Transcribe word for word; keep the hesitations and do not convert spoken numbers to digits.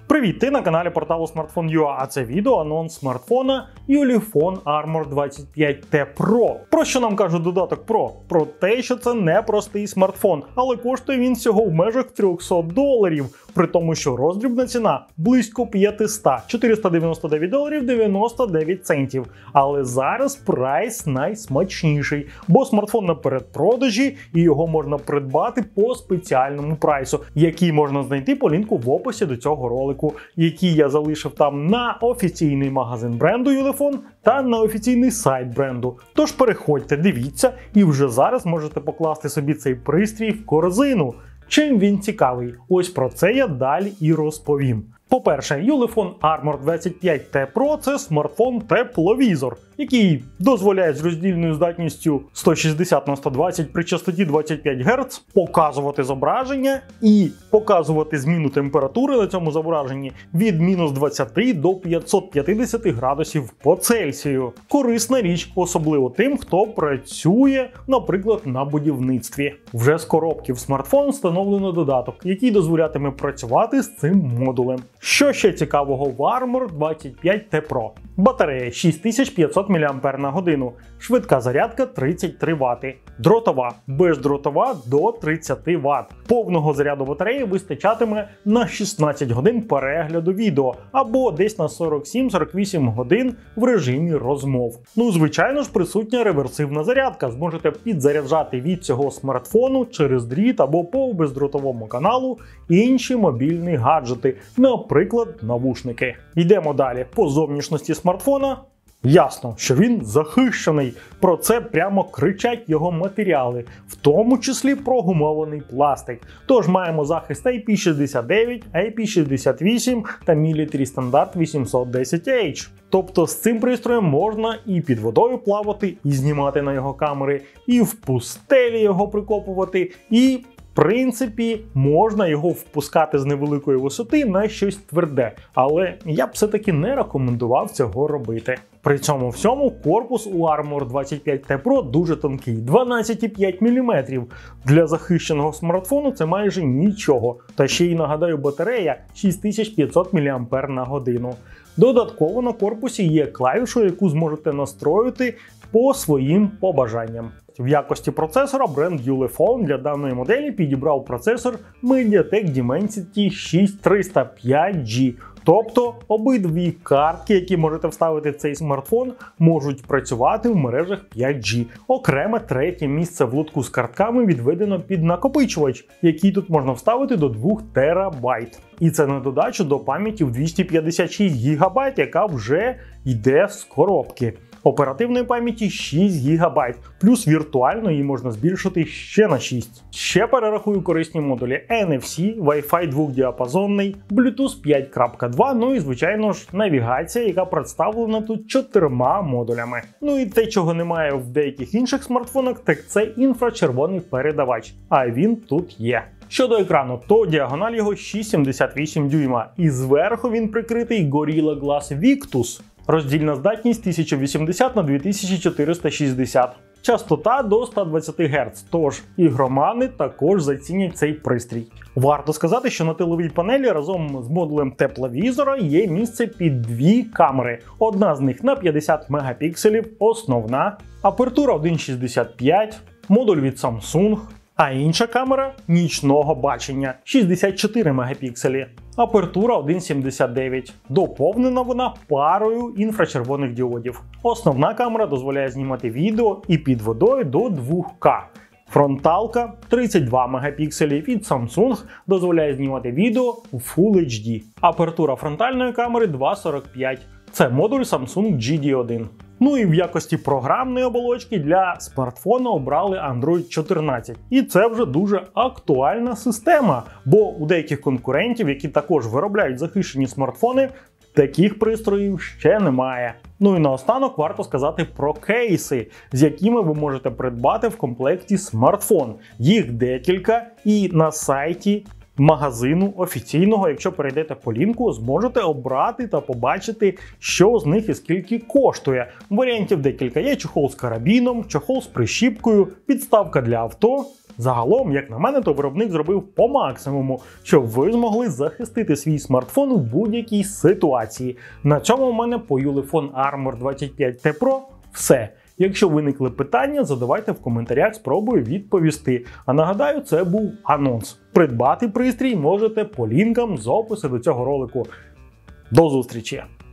Привіт, ти на каналі порталу Smartphone.ua, а це відео анонс смартфона Ulefone Armor двадцять п'ять T Pro. Про що нам каже додаток Pro? Про те, що це не простий смартфон, але коштує він всього в межах триста доларів, при тому, що роздрібна ціна близько п'ятсот – чотириста дев'яносто дев'ять доларів дев'яносто дев'ять центів. Але зараз прайс найсмачніший, бо смартфон на передпродажі і його можна придбати по спеціальному прайсу, який можна знайти по лінку в описі до цього ролику, який я залишив там на офіційний магазин бренду Ulefone та на офіційний сайт бренду. Тож переходьте, дивіться і вже зараз можете покласти собі цей пристрій в корзину. Чим він цікавий? Ось про це я далі і розповім. По-перше, Ulefone Armor двадцять п'ять T Pro – це смартфон-тепловізор, який дозволяє з роздільною здатністю сто шістдесят на сто двадцять при частоті двадцять п'ять герц показувати зображення і показувати зміну температури на цьому зображенні від мінус двадцяти до п'ятсот п'ятдесят градусів по Цельсію. Корисна річ, особливо тим, хто працює, наприклад, на будівництві. Вже з коробки в смартфон встановлено додаток, який дозволятиме працювати з цим модулем. Що ще цікавого в Armor двадцять п'ять T Pro? Батарея шість тисяч п'ятсот мАч, швидка зарядка тридцять три вати, дротова, бездротова до тридцяти ват. Повного заряду батареї вистачатиме на шістнадцять годин перегляду відео або десь на сорок сім - сорок вісім годин в режимі розмов. Ну, звичайно ж, присутня реверсивна зарядка. Зможете підзаряджати від цього смартфону через дріт або по бездротовому каналу інші мобільні гаджети, наприклад, навушники. Йдемо далі. По зовнішності смартфона ясно, що він захищений. Про це прямо кричать його матеріали, в тому числі про гумований пластик. Тож маємо захист ай пі шістдесят дев'ять, ай пі шістдесят вісім та Military Standard вісімсот десять ейч. Тобто з цим пристроєм можна і під водою плавати, і знімати на його камери, і в пустелі його прикопувати, і в принципі, можна його впускати з невеликої висоти на щось тверде, але я б все-таки не рекомендував цього робити. При цьому всьому корпус у Armor двадцять п'ять T Pro дуже тонкий – дванадцять цілих п'ять десятих міліметра. Для захищеного смартфону це майже нічого. Та ще й, нагадаю, батарея шість тисяч п'ятсот мАч. Додатково на корпусі є клавіша, яку зможете настроїти по своїм побажанням. В якості процесора бренд Ulefone для даної моделі підібрав процесор Mediatek Dimensity шість триста п'ять джі. Тобто обидві картки, які можете вставити в цей смартфон, можуть працювати в мережах п'ять джі. Окреме третє місце в лотку з картками відведено під накопичувач, який тут можна вставити до двох терабайт. І це на додачу до пам'яті в двісті п'ятдесят шість гігабайт, яка вже йде з коробки. Оперативної пам'яті шість гігабайт, плюс віртуально її можна збільшити ще на шість. Ще перерахую корисні модулі ен еф сі, Wi-Fi двохдіапазонний, Bluetooth п'ять крапка два, ну і звичайно ж навігація, яка представлена тут чотирма модулями. Ну і те, чого немає в деяких інших смартфонах, так це інфрачервоний передавач, а він тут є. Щодо екрану, то діагональ його шість цілих сімдесят вісім дюйма, і зверху він прикритий Gorilla Glass Victus. Роздільна здатність тисяча вісімдесят на дві тисячі чотириста шістдесят. Частота до ста двадцяти герц, тож ігромани також зацінять цей пристрій. Варто сказати, що на тиловій панелі разом з модулем тепловізора є місце під дві камери. Одна з них на п'ятдесят мегапікселів, основна, апертура один цілих шістдесят п'ять, модуль від Samsung, а інша камера нічного бачення шістдесят чотири мегапікселі. Апертура один цілих сімдесят дев'ять. Доповнена вона парою інфрачервоних діодів. Основна камера дозволяє знімати відео і під водою до два ка. Фронталка тридцять два мегапікселі від Samsung дозволяє знімати відео в Full ейч ді. Апертура фронтальної камери два цілих сорок п'ять. Це модуль Samsung джі ді один. Ну і в якості програмної оболочки для смартфона обрали Android чотирнадцять. І це вже дуже актуальна система, бо у деяких конкурентів, які також виробляють захищені смартфони, таких пристроїв ще немає. Ну і наостанок варто сказати про кейси, з якими ви можете придбати в комплекті смартфон. Їх декілька, і на сайті магазину офіційного, якщо перейдете по лінку, зможете обрати та побачити, що з них і скільки коштує. Варіантів декілька. Є чохол з карабіном, чохол з прищіпкою, підставка для авто Загалом, як на мене, то виробник зробив по максимуму, щоб ви змогли захистити свій смартфон у будь-якій ситуації. На цьому у мене по Ulefone Armor двадцять п'ять T Pro все. Якщо виникли питання, задавайте в коментарях, спробую відповісти. А нагадаю, це був анонс. Придбати пристрій можете по лінкам з опису до цього ролику. До зустрічі!